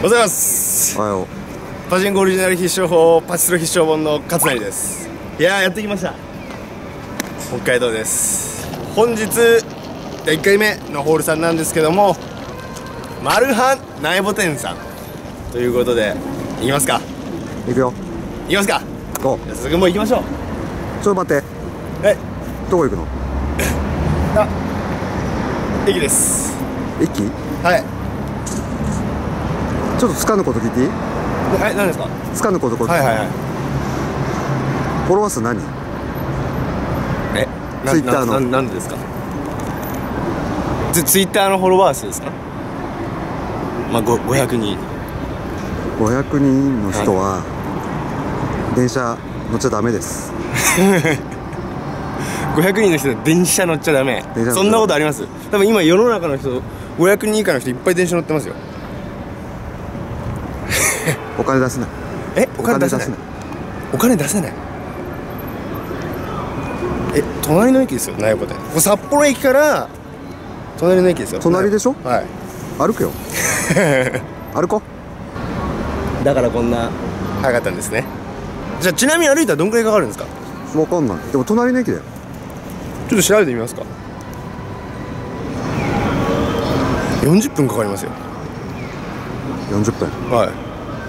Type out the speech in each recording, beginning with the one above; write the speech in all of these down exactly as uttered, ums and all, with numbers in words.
ございます。 おはよう。 パチンコオリジナル必勝法パチスロ必勝本の勝成です。いやー、やってきました。北海道です。本日いっかいめのホールさんなんですけども、マルハン苗穂店さんということで、行きますか。 行くよ。 行きますか。 ゴー。 早速もう行きましょう。 ちょっと待って。 はい。 どこ行くの？ あ、駅です。 駅？ はい。 ちょっとつかぬこと聞いていい？ はい、何ですか？ つかぬこと。 はいはいはい。 フォロワー数何？ え、 ツイッターの。 な、な、なんでですか？ツ、ツイッターのフォロワー数ですか？まあ、ご、ごひゃくにん。 ごひゃくにんの人は、はい、電車乗っちゃダメです。 ごひゃくにんの人は電車乗っちゃダメ。そんなことあります？多分今世の中の人ごひゃくにん以下の人いっぱい電車乗ってますよ。 お金出せない。 え、お金出せない。お金出せない。え、隣の駅ですよ、苗穂店。ここ札幌駅から隣の駅ですよ。 隣でしょ？ はい。 歩くよ。歩こう。だからこんな早かったんですね。じゃあちなみに歩いたらどんくらいかかるんですか？ わかんない。でも隣の駅だよ。 ちょっと調べてみますか。よんじゅっぷんかかりますよ。 よんじゅっぷん。 はい。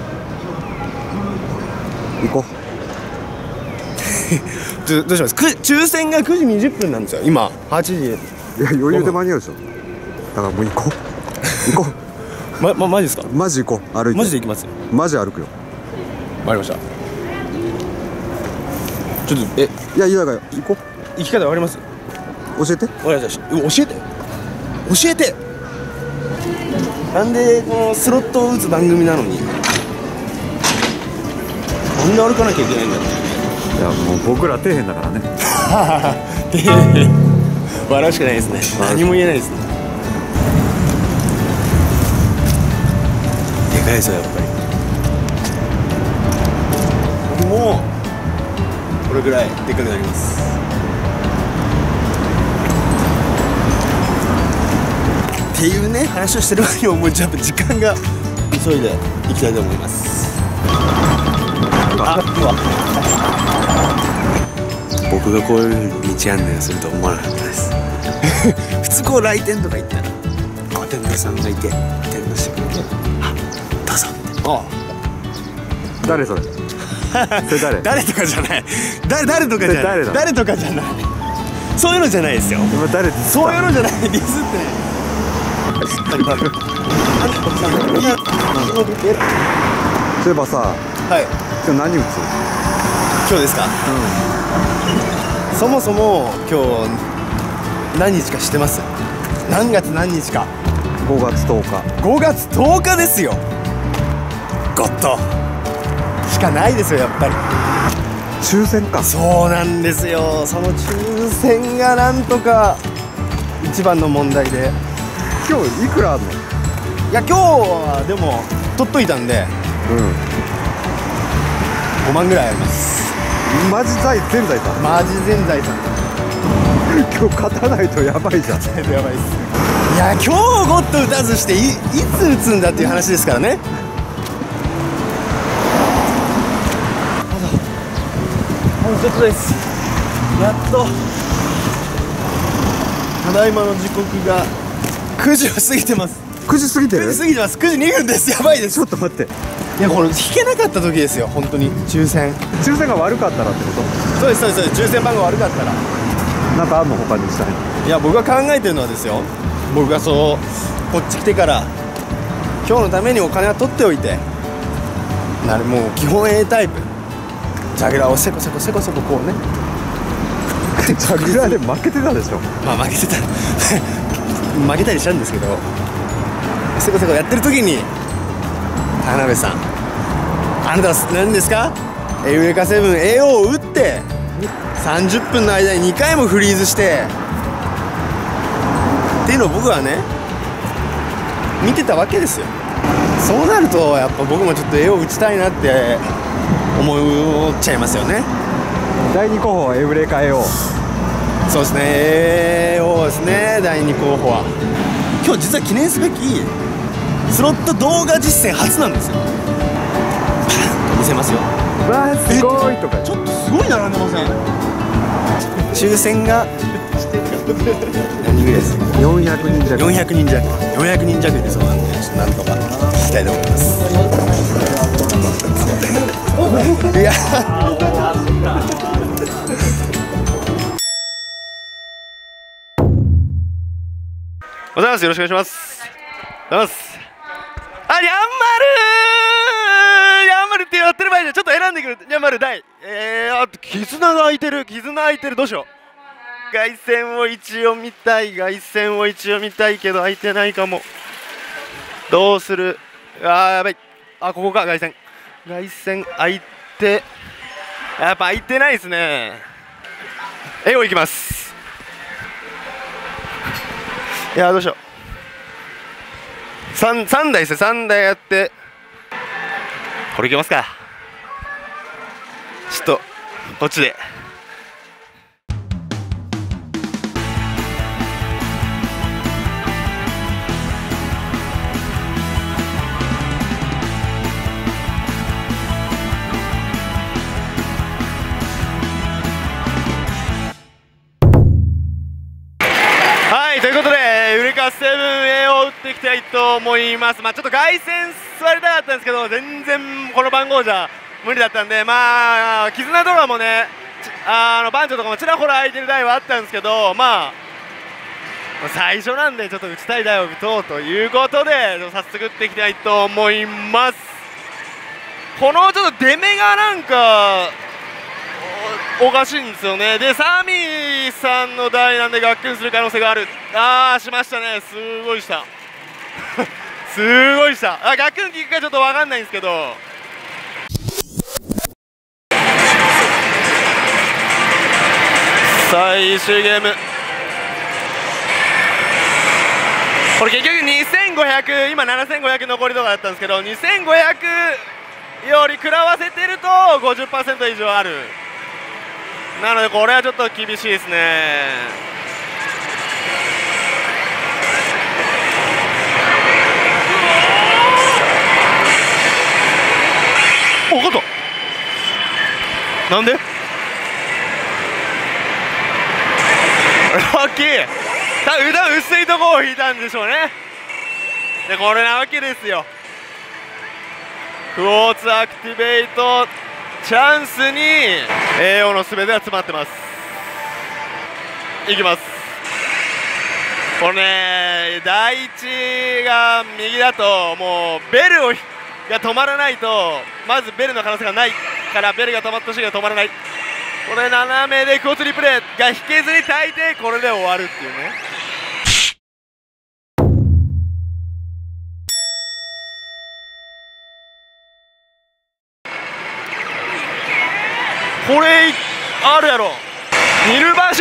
行こう。ど, どうします？抽選がくじにじゅっぷんなんですよ。今はちじ。いや、余裕で間に合うでしょ。だからもう行こう。行こう。ま、ま、マジですか？ マジ行こう。歩いて。 マジで行きます。 マジ歩くよ。 わかりました。ちょっと、え、 いやいや、だから行こう。 行き方わかります？ 教えて。 わかりました。教えて。教えて。なんでこのスロットを打つ番組なのになんで歩かなきゃいけないんだろう。 いや、もう僕ら底辺だからね。 底辺。笑うしかないですね。何も言えないですね。でかいですよ、やっぱり。僕もこれぐらいでかくなります。っていうね、話をしてる割にももうやっぱ時間が急いでいきたいと思います。あ、僕がこういうふうに道案内をすると思わなかったです。普通こう来店とか行ったらあ、店主さんがいて店主してくれて、あ、どうぞ。ああ、 誰それ？それ誰？ 誰とかじゃない。誰誰とかじゃない。誰とかじゃない。そういうのじゃないですよ。 今誰？ そういうのじゃない。ディスってね。そういえばさ、 はい、 今日何打つ？ 今日ですか？うん。そもそも今日何日か知ってます？何月何日か？ ごがつとおか。 ごがつとおかですよ。ゴッドしかないですよ、やっぱり。 抽選か。 そうなんですよ。その抽選がなんとか一番の問題で。 今日いくらあるの？いや、今日はでも取っといたんで、うん、ごまんぐらいあります。 マジ財全財産。 マジ全財産。 今日勝たないとやばいじゃん。 勝たないとやばいっす。いや、今日ゴッド打たずしていいつ打つんだっていう話ですからね。もうちょっとです。やっとただいまの時刻がくじを過ぎてます。 くじ過ぎてる？ くじ過ぎてます。くじにふんです。やばいです。 ちょっと待って。 いや、これ引けなかった時ですよ、本当に。抽選抽選が悪かったらってこと？ そうですそうです。抽選番号悪かったらなんかあんの？他にしたいの？ いや、僕が考えてるのはですよ、僕がそうこっち来てから今日のためにお金は取っておいて、なるもう基本 A タイプジャグラーをせこせこせこせここうね。 ジャグラーで負けてたでしょ。まあ、負けてた負けたりしたんですけど、せこせこやってる時に田辺さん、あなたは何ですか、エウレカセブン エーオー を打ってさんじゅっぷんの間ににかいもフリーズしてっていうのを僕はね見てたわけですよ。そうなるとやっぱ僕もちょっと エーオー 打ちたいなって思っちゃいますよね。 だいに候補はエウレカ エーオー。 そうですね、エーオー ですね、だいに候補は。今日実は記念すべきスロット動画実践初なんですよ。見せますよ。 わーすごいとかちょっとすごい並んでません？抽選が何人ぐらいですか？ よんひゃくにん弱。 よんひゃくにん弱。よんひゃくにん弱でそうなんで、ちょっとなんとか聞きたいと思います。いやおはようございます。よろしくお願いします。おはようございます。あ、にゃんまるにゃんまるってやってる場合じゃちょっと選んでくる。にゃんまる大えー、あと絆が開いてる。絆開いてる。どうしよう。凱旋を一応見たい。凱旋を一応見たいけど開いてないかも。どうする。あーやばい。あ、ここか。凱旋凱旋開いて、やっぱ開いてないですね。絵をいきます。いやどうしよう。 3, 3台ですね。さんだいやって、これいけますか。ちょっとこっちで。はいということで、ウレカセブンエーを打っていきたいと思います。まあちょっと凱旋座りたかったんですけど、全然この番号じゃ無理だったんで、まあ絆とかもね、あのバンチョとかもちらほら空いてる台はあったんですけど、まあ最初なんでちょっと打ちたい台を打とうということで、早速打っていきたいと思います。このちょっと出目がなんかおかしいんですよね。でサミーさんの台なんでガックンする可能性がある。あーしましたね。すごいしたすごいした。あガックン効くかちょっと分かんないんですけど、最終ゲームこれ結局にせんごひゃく、今ななせんごひゃく残りとかだったんですけど、にせんごひゃくより食らわせてると ごじゅっパーセント 以上ある。なのでこれはちょっと厳しいですね。お勝った。なんでラッキー。多分多分薄いとこを引いたんでしょうね。でこれなわけですよ。クォーツアクティベートチャンスに エーオー の全てが詰まってます。いきます。これね、第一が右だともうベルをが止まらないと、まずベルの可能性がないから、ベルが止まったしが止まらない。これ斜めでクォーツリプレイが引けずに大抵これで終わるっていうね。これあるやろ。ニルバーシュ。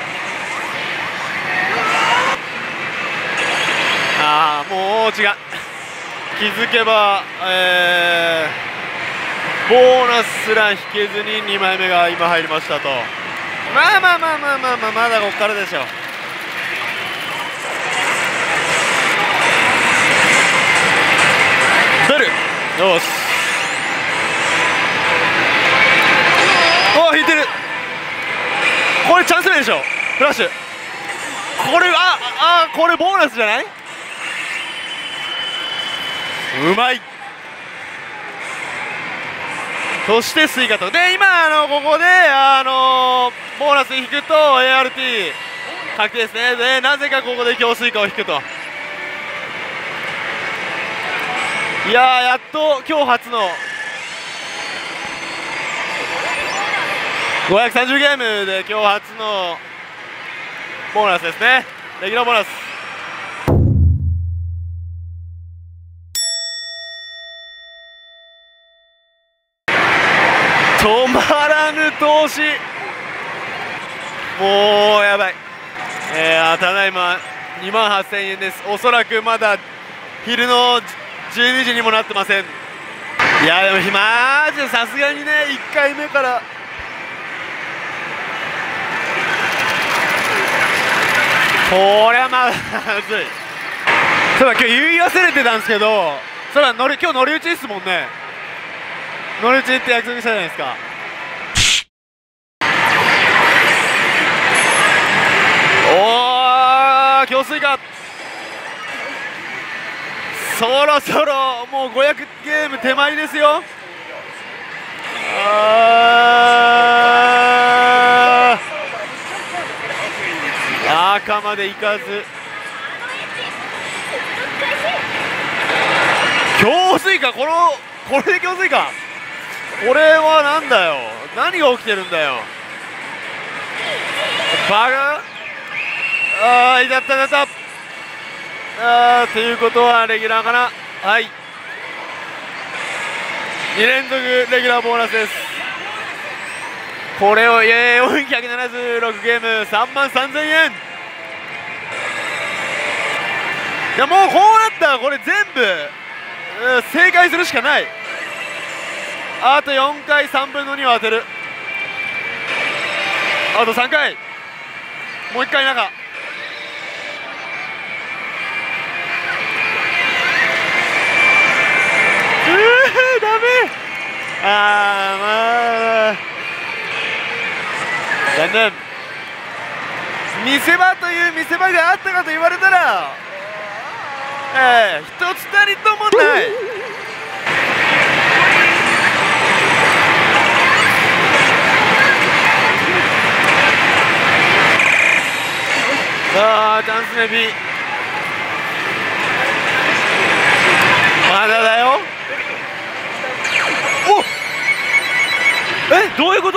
ああもう違う。気づけば、えー、ボーナスすら引けずににまいめが今入りましたと。まあまあまあまあまあまあまだここからでしょう。ベルよし。お引いてる。これチャンス目でしょ。フラッシュ。これああこれボーナスじゃない。うまい。そしてスイカとで今あのここであのボーナス引くと エーアールティー 確定ですね。でなぜかここで強スイカを引くと。いやーやっと今日初のごひゃくさんじゅうゲームで今日初のボーナスですね。レギュラーボーナス。止まらぬ投資。もうやばい。えー、ただいまにまんはっせんえんです。おそらくまだ昼のじゅうにじにもなってません。いやでもマジでさすがにねいっかいめからこれはまずい。 そうだ、今日言い忘れてたんですけど、そうだ、乗り今日乗り打ちですもんね。乗り打ちって約束したじゃないですか。おー、強水か。そろそろもうごひゃくゲーム手前ですよ。あー、赤までいかず。強水か、このこれで強水か。これはなんだよ、何が起きてるんだよ、バカ。あー、いたったいたった。あー、ということはレギュラーかな。はい、に連続レギュラーボーナスです。これをよんひゃくななじゅうろくゲームさんまんさんぜんえん。いや、もうこうなったらこれ全部、うん、正解するしかない。あとよんかいさんぶんのにを当てる。あとさんかい、もういっかい中。うー、ダメ。あー、まあ残念。見せ場という見せ場があったかと言われたら、ええ、一つたりともない。さあ、チャンスメビまだだよ。おっ、え、どういうこと。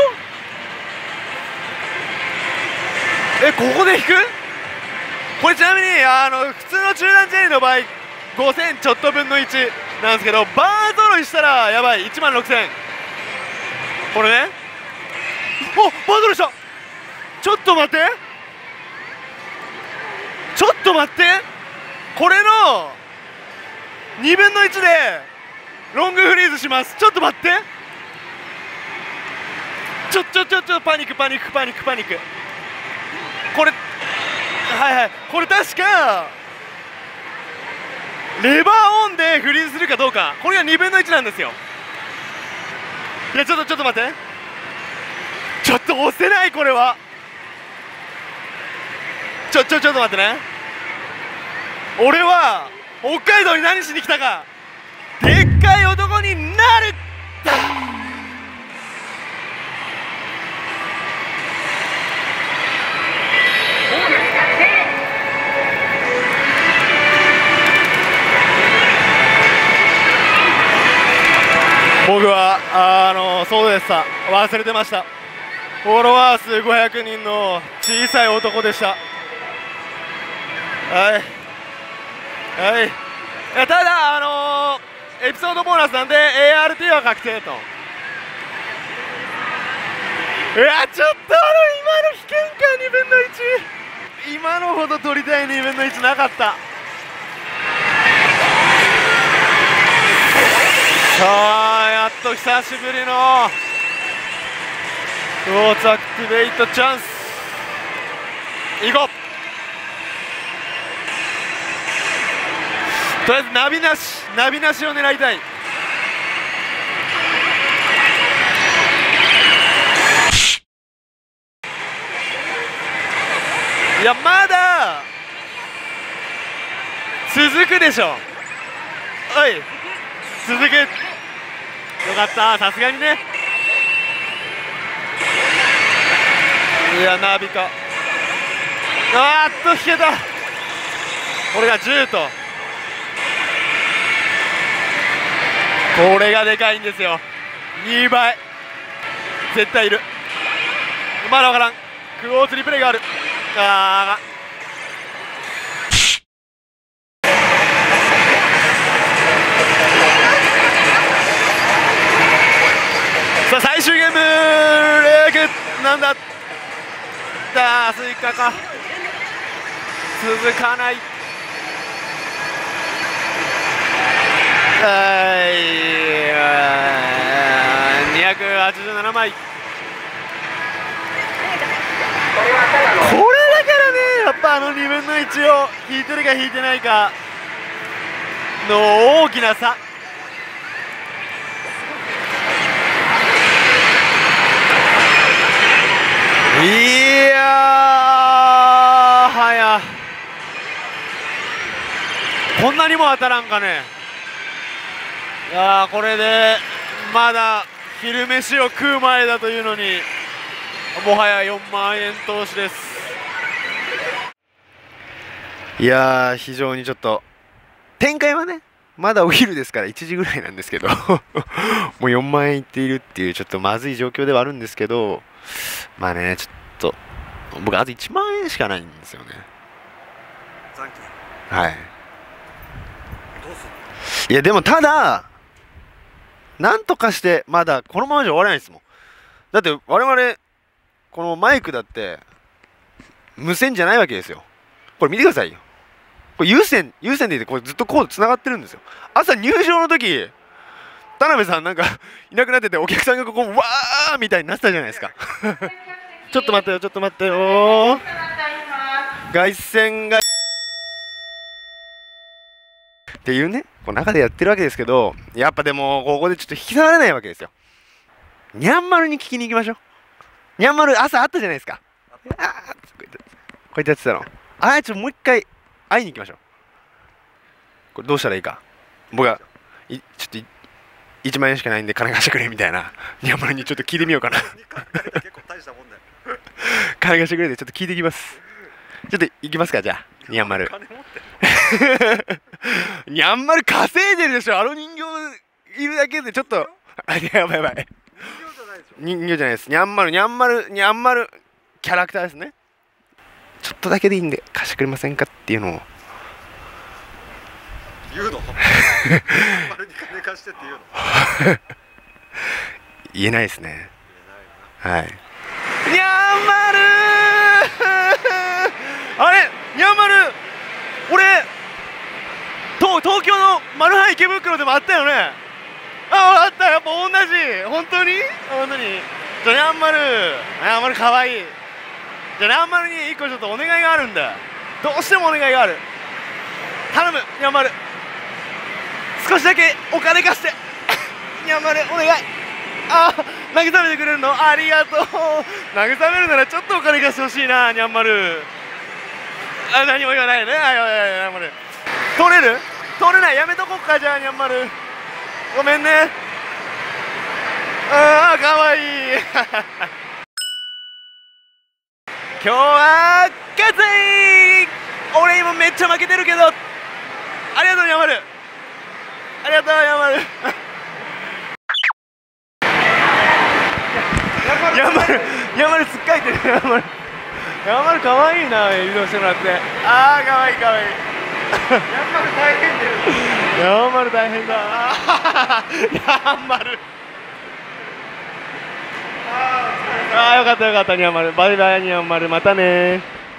え、ここで引く。これちなみにあの普通の中段チェーンの場合ごせんちょっと分のいちなんですけど、バー揃いしたらやばい、いちまんろくせん。これね、お、バー揃いした。ちょっと待って、ちょっと待って、これのにぶんのいちでロングフリーズします。ちょっと待って、ちょちょちょちょパニックパニックパニックパニック。これ、はいはい、これ確かレバーオンでフリーズするかどうか、これがにぶんのいちなんですよ。いや、ちょっとちょっと待って、ちょっと押せない、これは。ちょちょちょっと待ってね、俺は北海道に何しに来たか。でっかい男になる。僕はあのそうでした、忘れてました。フォロワー数ごひゃくにんの小さい男でした。はいはい、いや、ただあのー、エピソードボーナスなんで エーアールティー は確定と。いや、ちょっとあの今の危険か、にぶんのいち、今のほど取りたいにぶんのいちなかった。さあ、やっと久しぶりのクォーツアクティベイトチャンス、いこう。とりあえずナビなし、ナビなしを狙いたい。いや、まだ続くでしょ。おい、続く。よかった、さすがにね。いや、ナビか。あーっと引けた。これがじゅうと、これがでかいんですよ。にばい絶対いる。まだ分からん。クォーツリプレイがある。あー、さあ最終ゲーム、レークなんだ。だ、スイカか、続かない。はい、にひゃくはちじゅうななまい。これだからね、やっぱあのにぶんのいちを引いてるか引いてないか、 の大きな差。いやーはや、こんなにも当たらんかね。いやー、これでまだ昼飯を食う前だというのに、もはやよんまんえん投資です。いやー、非常にちょっと展開はね、まだお昼ですからいちじぐらいなんですけどもうよんまんえんいっているっていうちょっとまずい状況ではあるんですけど、まあね、ちょっと僕あといちまんえんしかないんですよね。 残金。 はい。 どうする？ いやでもただなんとかしてまだこのままじゃ終わらないですもん。だって我々このマイクだって無線じゃないわけですよ。これ見てくださいよ。これ有線有線でいてこれずっとコードつながってるんですよ。朝入場の時田辺さんなんかいなくなってて、お客さんがここわーみたいになってたじゃないですかちょっと待ってよちょっと待ってよ、凱旋がっていうね、こう中でやってるわけですけど、やっぱでもここでちょっと引き下がれないわけですよ。にゃんまるに聞きに行きましょう。にゃんまる朝あったじゃないですか。あーこうやってやってたの。あれちょっともう一回会いに行きましょう。これどうしたらいいか、僕はいちょっといいちまんえんしかないんで金貸してくれみたいな、にゃんまるにちょっと聞いてみようかな金貸してくれってちょっと聞いてきます。ちょっと行きますか、じゃあにゃんまるにゃんまる稼いでるでしょ、あの人形いるだけでちょっとあ、やばいやばい、人形じゃないです。にゃんまるにゃんまるにゃんまるキャラクターですね。ちょっとだけでいいんで貸してくれませんかっていうのを言うの丸に金貸してって言うの言えないですね。はい。にゃんまるあれにゃんまる、俺東東京のマルハン池袋でもあったよね。ああった、やっぱ同じ。本当に本当に。じゃあにゃんまるにゃんまるかわいい。じゃあにゃんまるに一個ちょっとお願いがあるんだ。どうしてもお願いがある。頼むにゃんまる、少しだけお金貸してにゃんまるお願い。ああ慰めてくれるのありがとう。慰めるならちょっとお金貸してほしいな、にゃんまる。あ、何も言わないね。あ、いやいやいや、にゃんまる通れる通れない、やめとこっか、じゃあにゃんまるごめんね。ああかわいい今日は勝つい。俺今めっちゃ負けてるけどありがとうにゃんまる、ありがとうにゃんまるやんまるやんまるつっかいてる。やんまるやんまるかわいいな、移動してもらって。ああかわいいかわいいやんまる大変だよ。やんまる大変だやんまるああよかったよかった、にゃんまるバイバイにゃんまる、またね。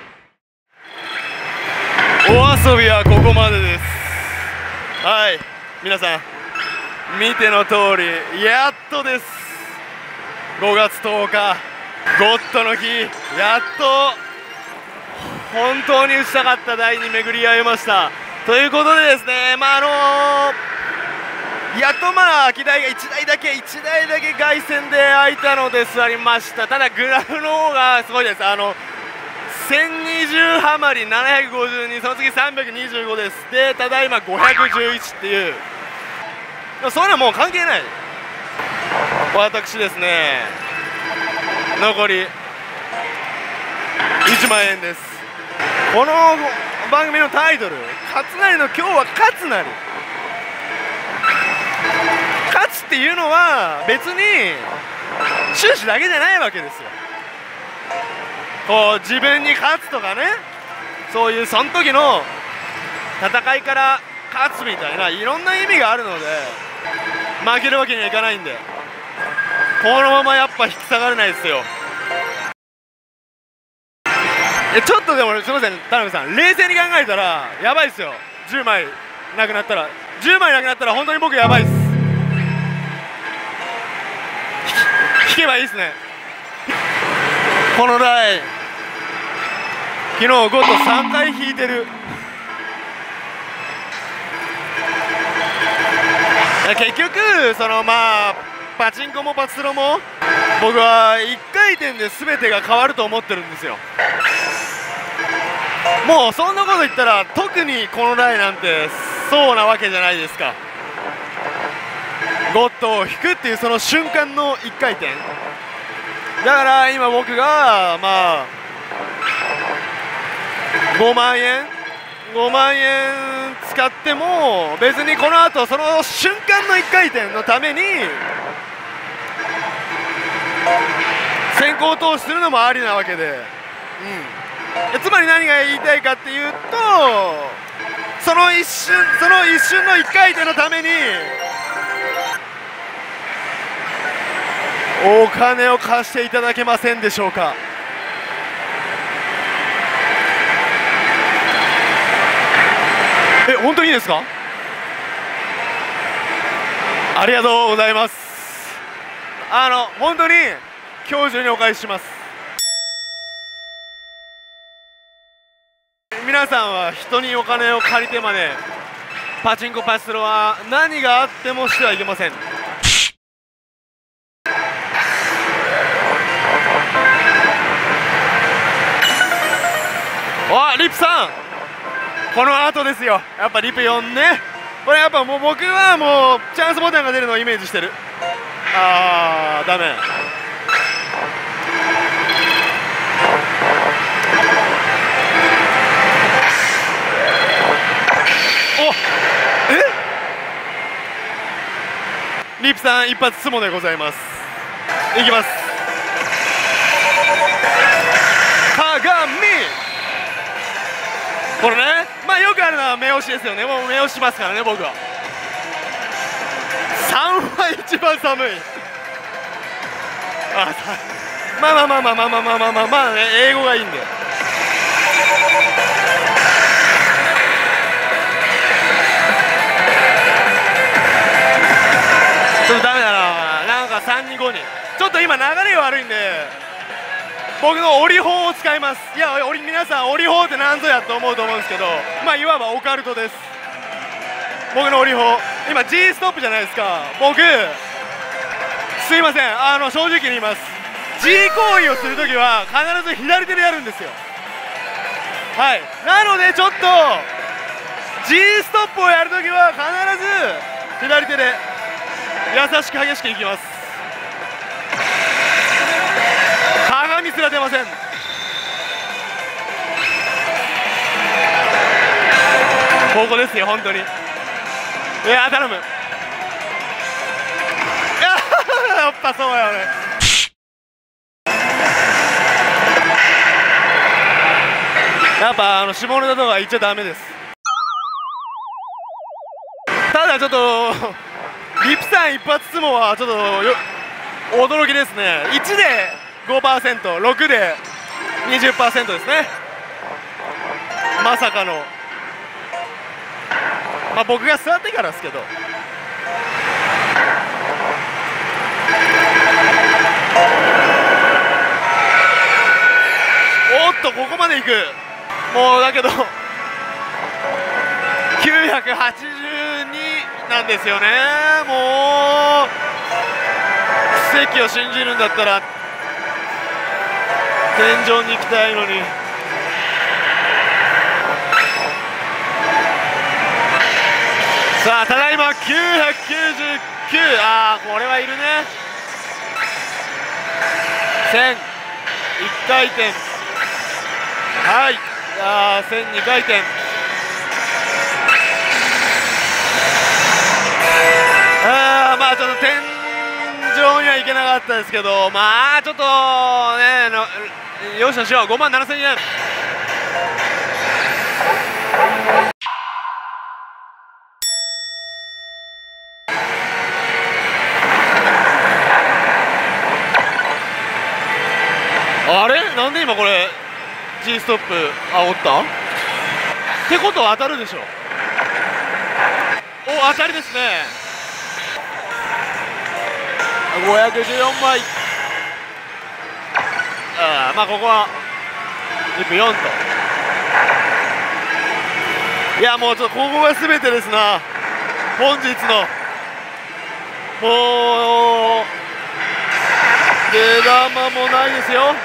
お遊びはここまでです。はい、皆さん見ての通りやっとです。ごがつとおかゴッドの日、やっと本当に打ちたかった台に巡り合いました。ということでですね、まああのー、やっとまあ空き台がいちだいだけいちだいだけ凱旋で空いたので座りました。ただグラフの方がすごいです。あのせんにじゅうハマりななひゃくごじゅうに、その次さんびゃくにじゅうごです。でただいまごひゃくじゅういちっていう、それはもう関係ない。私ですね、残りいちまんえんです。この番組のタイトル「勝成の今日は勝つなり」、勝つっていうのは別に終始だけじゃないわけですよ。こう自分に勝つとかね、そういうその時の戦いから勝つみたいないろんな意味があるので、負けるわけにはいかないんで、このままやっぱ引き下がれないですよ。えちょっとでもすみません田辺さん、冷静に考えたらやばいですよ。じゅうまいなくなったらじゅうまいなくなったら本当に僕やばいっす。引けばいいですね。この台昨日ごとさんかい引いてる。 結局そのまあパチンコもパチスロも僕はいっかい転で全てが変わると思ってるんですよ。もうそんなこと言ったら特にこの台なんてそうなわけじゃないですか。ゴッドを引くっていうその瞬間のいっかい転だから、今僕がまあごまんえんごまんえん使っても別にこの後その瞬間のいっかい転のために先行投資するのもありなわけで、うん、つまり何が言いたいかっていうと、その一瞬その一瞬のいっかい転のためにお金を貸していただけませんでしょうか。え、本当にいいですか？ありがとうございます。あの本当に今日中にお返しします。皆さんは人にお金を借りてまでパチンコパチスロは何があってもしてはいけません。お、リップさん、この後ですよ。やっぱリップよんね。これやっぱもう僕はもうチャンスボタンが出るのをイメージしてる。あーダメ。おえリップさん一発相撲でございます。いきます。鏡、これね、まあよくあるのは目押しですよね。もう目押しますからね僕は。さんは一番寒い。あまあまあまあまあまあまあまあまあまあまあね、英語がいいんで。ちょっとダメだな。なんかさんにごにちょっと今流れ悪いんで僕のオリ法を使います。いや皆さんオリ法って何ぞやと思うと思うんですけど、まあいわばオカルトです。僕のオリ法今 G ストップじゃないですか。僕すいません、あの正直に言います。 G 行為をするときは必ず左手でやるんですよ。はい、なのでちょっと G ストップをやるときは必ず左手で優しく激しくいきます。鏡すら出ません。ここですよ本当に。いや頼む。いややっぱそうや俺。やっぱあの下ネタとか言っちゃダメです。ただちょっとリップさん一発相撲はちょっとよ驚きですね。いちで ごパーセント、ろくで にじゅっパーセント ですね。まさかの、まあ僕が座ってからですけど。おっとここまで行く。もうだけどきゅうひゃくはちじゅうになんですよね。もう奇跡を信じるんだったら天井に行きたいのに。さあただいまきゅうひゃくきゅうじゅうきゅう。ああこれはいるね。せんいっかい転、はい、あーせんにかい転、あーまあちょっと天井には行けなかったですけど、まあちょっとねのよしとしよう。ごまんななせんえん。あれなんで今これ G ストップ煽ったってことは当たるでしょ。お当たりですね。ごひゃくじゅうよんまい。あまあここはリップよんと。いやもうちょっとここが全てですな本日のもう出玉もないですよ。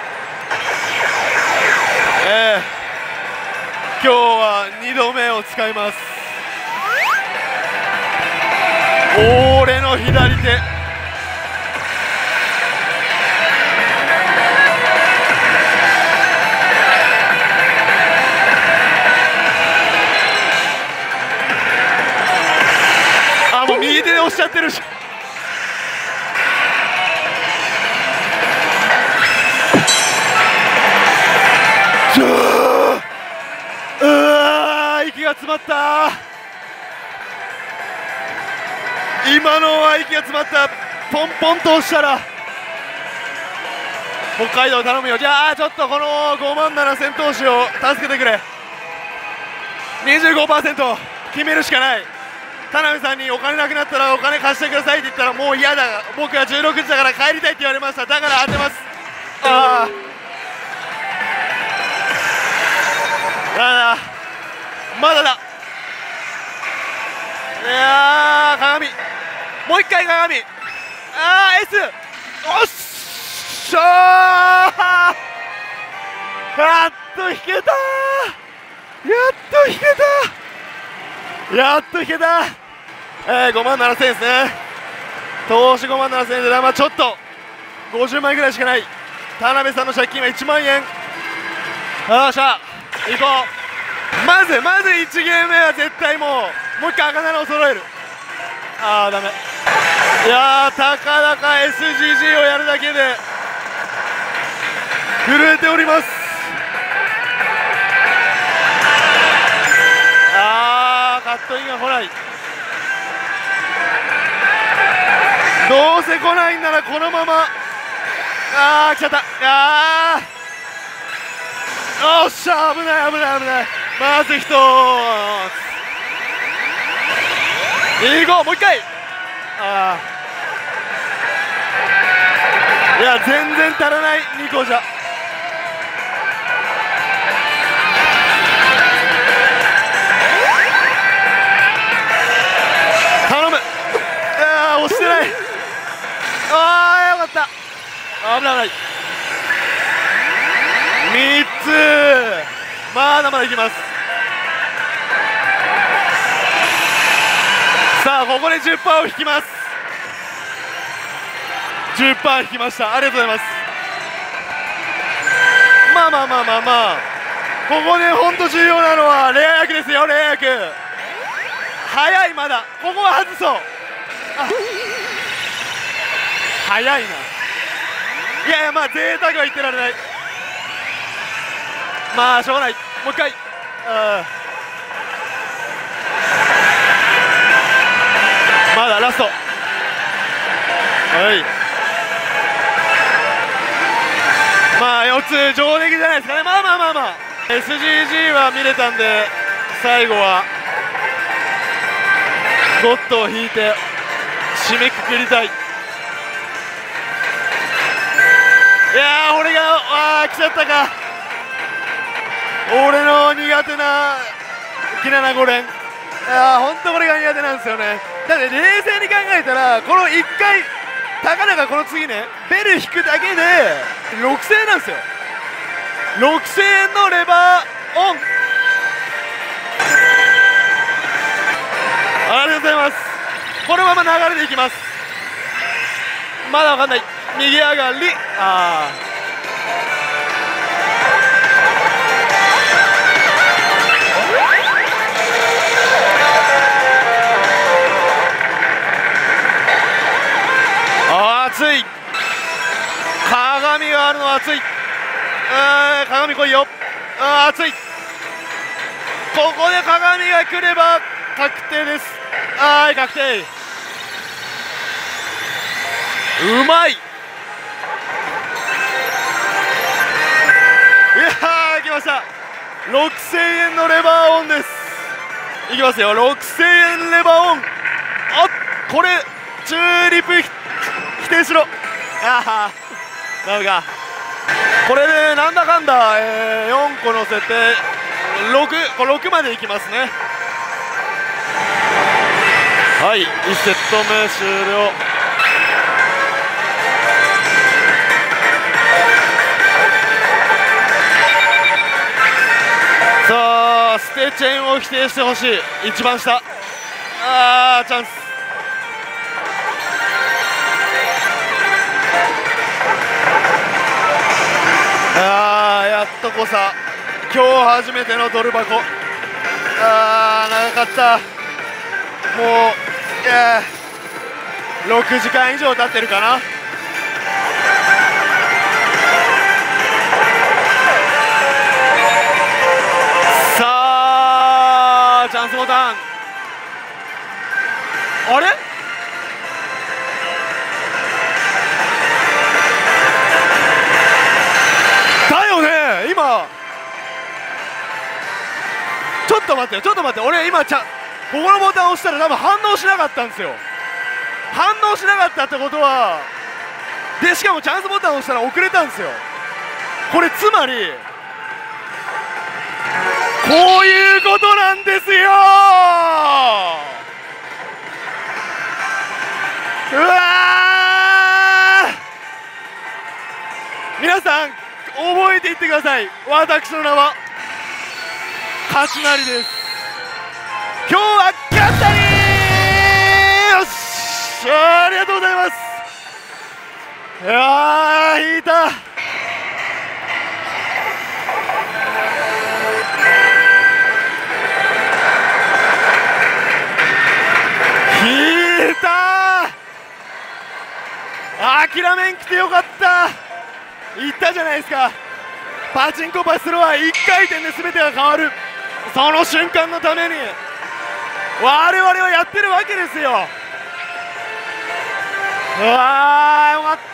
ええ今日はにどめを使います。俺の左手、あ、もう右手で押しちゃってるし。うわー、息が詰まった。今のは息が詰まった。ポンポンと押したら北海道頼むよ。じゃあちょっとこのごまんななせん投手を助けてくれ。 にじゅうごパーセント 決めるしかない。田辺さんにお金なくなったらお金貸してくださいって言ったら、もう嫌だ、僕はじゅうろくじだから帰りたいって言われました。だから当てます。ああだまだだ。いやー鏡、もう一回鏡。あー S、 おっしゃー、やっと引けたー、やっと引けた、やっと引けた。えー、ごまんななせんですね。投資ごまんななせんで、まあ、ちょっとごじゅうまいぐらいしかない。田辺さんの借金はいちまんえん。よっしゃ行こう。まずまずいちゲーム目は絶対もうもう一回赤七を揃える。あーダメ。いやーたかだか エスジージー をやるだけで震えております。あーカットインが来ない。どうせ来ないんならこのまま。あー来ちゃった。あーおっしゃ、危ない危ない危ない。まず一つ行こう、もう一回。あーいや全然足らないにこじゃ。頼む。あー押してない。あーよかった。危ない危ない。みっつ、まだまだいきます。さあここで じゅっパーセント を引きます。 じゅっパーセント 引きました。ありがとうございます。まあまあまあまあまあ、ここで本当重要なのはレア役ですよ。レア役早い。まだここは外そう。あ早いな。いやいや、まあ贅沢は言ってられない。まあしょうがない。もう一回。あまだラスト。はい、まあよっつ上出来じゃないですかね。まあまあまあまあ エスジージー は見れたんで、最後はゴッドを引いて締めくくりたい。いやー俺があー来ちゃったか。俺の苦手なきななご連。いやー本当これが苦手なんですよね。だって冷静に考えたらこのいっかいたかだかこの次ねベル引くだけでろくせんえんなんですよ。ろくせんえんのレバーオン。ありがとうございます。このまま流れでいきます。まだわかんない。右上がり。あー熱い。鏡があるのは熱い。あー鏡来いよ。あー熱い。ここで鏡が来れば確定です。あー確定。うまい。いやー来ました。ろくせんえんのレバーオンです。いきますよ。ろくせんえんレバーオン。あこれチューリップ否定しろ。ああダメか。これでなんだかんだ、えー、よんこ乗せてろく、これろくまでいきますね。 はい、いちセット目終了。さあステチェンを否定してほしい。一番下、あーチャンス。あーやっとこさ今日初めてのドル箱。あー長かった。もういやろくじかん以上経ってるかな。さあチャンスボタン、あれだよね。今ちょっと待ってよちょっと待って、俺今ちゃここのボタンを押したら多分反応しなかったんですよ。反応しなかったってことはで、しかもチャンスボタンを押したら遅れたんですよ。これつまりこういうことなんですよ。うわー、皆さん覚えていってください。私の名は勝成です。今日は勝ったりー。よし、ありがとうございます。いやー引いた。引いたー。諦めんくてよかった。言ったじゃないですか、パチンコパチスロはいっかい転で全てが変わる。その瞬間のために我々はやってるわけですよ。うわーよかった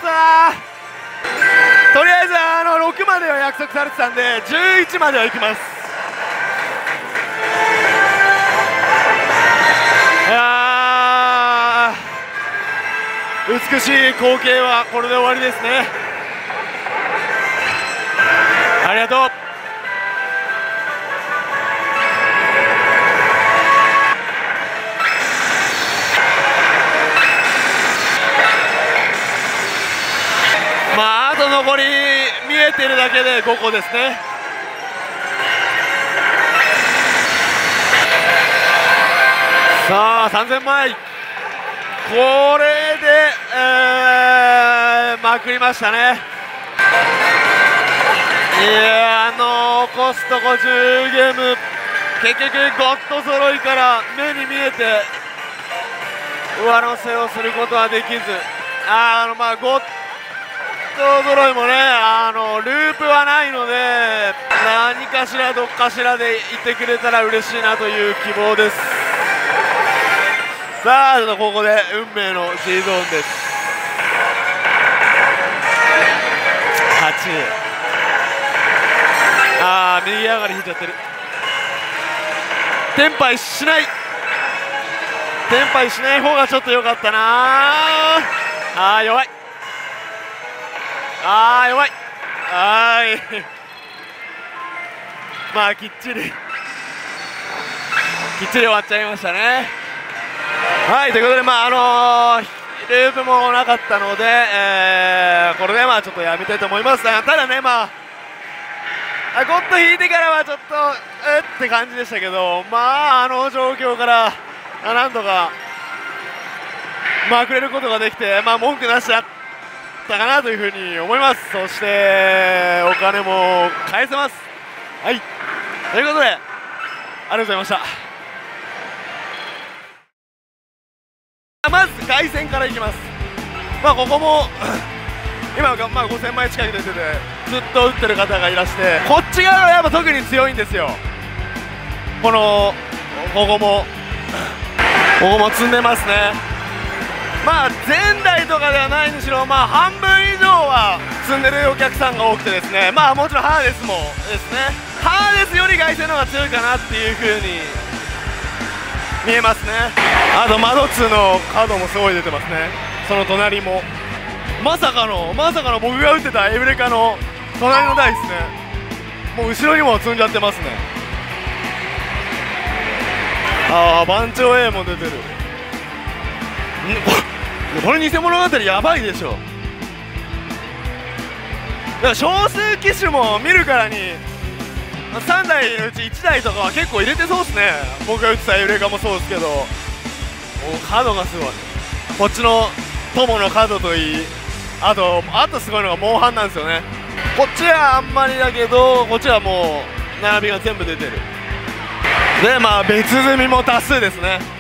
。とりあえずあのろくまでは約束されてたんでじゅういちまでは行きます。いやー美しい光景はこれで終わりですね。ありがとう。まああと残り見えてるだけでごこですね。さあさんぜんまい、これで、えー、まくりましたね。いやー残すとこじゅうゲーム、結局ゴッド揃いから目に見えて上乗せをすることはできず、あのまあゴッド揃いもね、あのループはないので何かしらどっかしらでいてくれたら嬉しいなという希望です。さあここで運命の G ゾーンです。はち、あー右上がり引いちゃってる。テンパイしないテンパイしない方がちょっと良かったな。あー弱い、あー弱い、はーいまあきっちりきっちり終わっちゃいましたね。はいということで、まああのー、ループもなかったので、えー、これでまあちょっとやめたいと思います。ただね、まあゴッド引いてからはちょっとえって感じでしたけど、まああの状況からなんとかまくれることができて、まあ文句なしだったかなというふうに思います。そしてお金も返せます。はいということでありがとうございました。まず凱旋からいきます。まあここも今がまあごせんまい近く出ててずっと打ってる方がいらして、こっち側がやっぱ特に強いんですよ。このここもここも積んでますね。まあ前代とかではないにしろ、まあ半分以上は積んでるお客さんが多くてですね、まあもちろんハーデスもですね、ハーデスより凱旋の方が強いかなっていう風に見えますね。あとマドツーの角もすごい出てますね。その隣もまさかのまさかの僕が打ってたエブレカの隣の台ですね。もう後ろにも積んじゃってますね。ああ番長 A も出てる。 この偽物語やばいでしょ。だから少数機種も見るからにさんだいのうちいちだいとかは結構入れてそうっすね。僕が打ってたエウレカもそうですけど、もう角がすごい。こっちの友の角といい、あとあとすごいのがモンハンなんですよね。こっちはあんまりだけど、こっちはもう並びが全部出てる。でまあ別積みも多数ですね。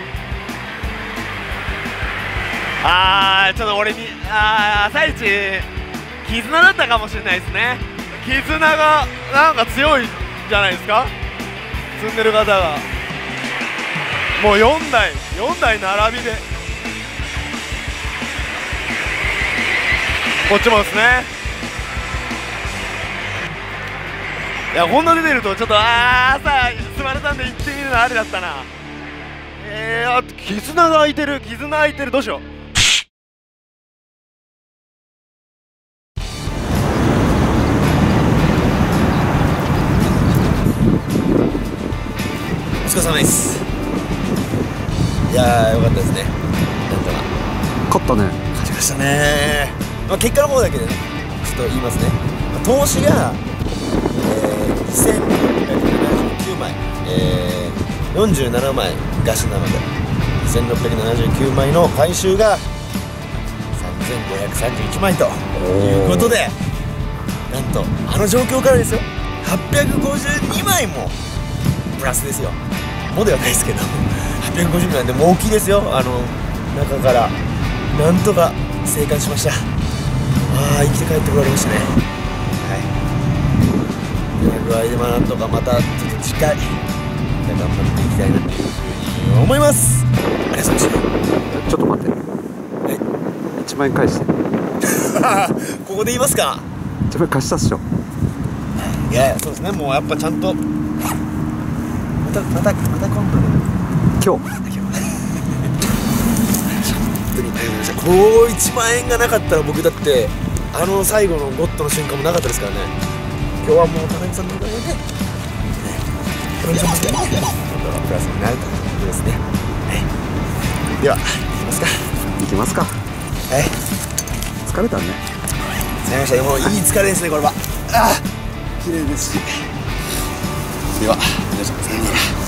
あーちょっと俺にあー朝一絆だったかもしれないですね。絆がなんか強いじゃないですか、積んでる方が。もうよんだいよんだい並びで、こっちもですね。いやこんな出てるとちょっとあー朝スマルタンで行ってみるのありだったな。えー、あ絆が開いてる、絆開いてる、どうしよう。 お疲れ様です。いやーよかったですね。なんとか勝ったね。 勝ちましたね。まあ、結果の方だけでねちょっと言いますね。まあ、投資が、えー、にせんろっぴゃくななじゅうきゅうまい、えー、よんじゅうななまい貸しなのでにせんろっぴゃくななじゅうきゅうまいの回収がさんぜんごひゃくさんじゅういちまいということで、なんとあの状況からですよはっぴゃくごじゅうにまいもプラスですよ。もではないですけどはっぴゃくごじゅうまいでも大きいですよ。あの中からなんとか生還しました。ああ生きて帰ってこられましたね。はいという具合でまあなんとかまたちょっと次回頑張っていきたいなというふうに思います。ありがとうございました。 ちょっと待って。 はいいちまん円返して。 ここで言いますか。 いちまん円貸したっしょ。 いやいやそうですね、もうやっぱちゃんとまたまたまた今度の今日本当にありがとうございました。こういちまん円がなかったら僕だってあの最後のゴッドの瞬間もなかったですからね。今日はもう田中さんのおかげで、ね、田中さんのおかげで今度はプラスになるということですね。はい、では行きますか。 行きますか。 はい疲れたね。 疲れました。もういい疲れですねこれは。ああ綺麗ですし。では皆さんさようなら。